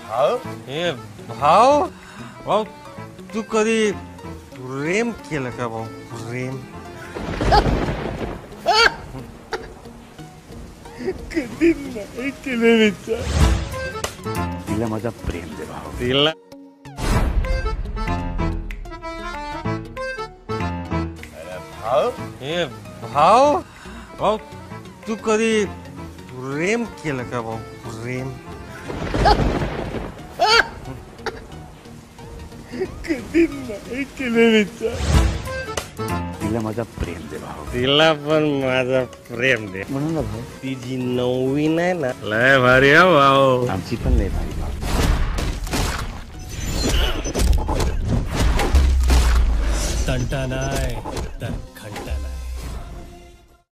हे भाऊ भाऊ तू कधी प्रेम केलं का भाऊ प्रेम कधी नाही केलं विचार तिला माझा प्रेम दे भाऊ तिला हे भाऊ भाऊ तू कधी प्रेम केलं का भाऊ प्रेम कधी नाही केलं विचार तिला माझा प्रेम दे भाऊ तिला पण माझा प्रेम दे म्हणून ना भाऊ तिची नवीन आहे ना लय भारी आहे भाऊ आमची पण लय भारी भाऊ तंटा नाही